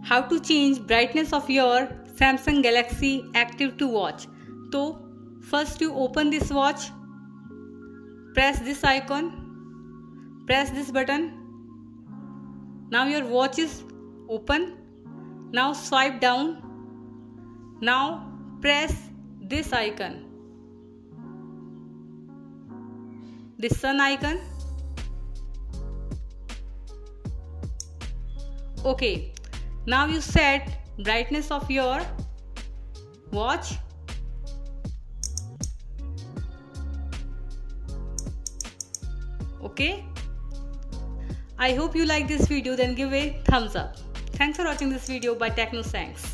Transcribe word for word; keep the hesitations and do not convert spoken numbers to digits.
how to change brightness of your Samsung Galaxy Active two watch. So first you open this watch, press this icon, press this button. Now your watch is open. Now swipe down. Now press this icon, this sun icon. Okay, now you set brightness of your watch. Okay, I hope you like this video, then give a thumbs up. Thanks for watching this video by TechnoScience.